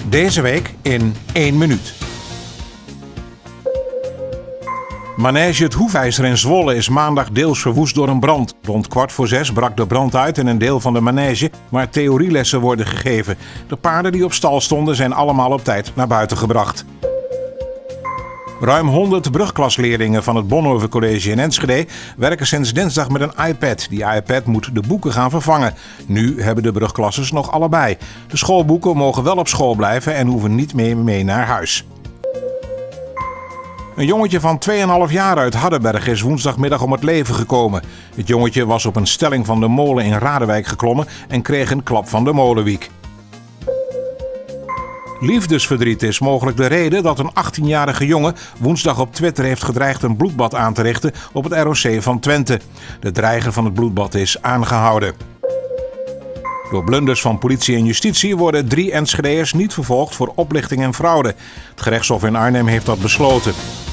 Deze week in 1 minuut. Manege Het Hoefijzer in Zwolle is maandag deels verwoest door een brand. Rond 5:15 brak de brand uit in een deel van de manege waar theorielessen worden gegeven. De paarden die op stal stonden zijn allemaal op tijd naar buiten gebracht. Ruim 100 brugklasleerlingen van het Bonhoeffer College in Enschede werken sinds dinsdag met een iPad. Die iPad moet de boeken gaan vervangen. Nu hebben de brugklasses nog allebei. De schoolboeken mogen wel op school blijven en hoeven niet meer mee naar huis. Een jongetje van 2,5 jaar uit Hardenberg is woensdagmiddag om het leven gekomen. Het jongetje was op een stelling van de molen in Radewijk geklommen en kreeg een klap van de molenwiek. Liefdesverdriet is mogelijk de reden dat een 18-jarige jongen woensdag op Twitter heeft gedreigd een bloedbad aan te richten op het ROC van Twente. De dreiger van het bloedbad is aangehouden. Door blunders van politie en justitie worden 3 Enschedeërs niet vervolgd voor oplichting en fraude. Het gerechtshof in Arnhem heeft dat besloten.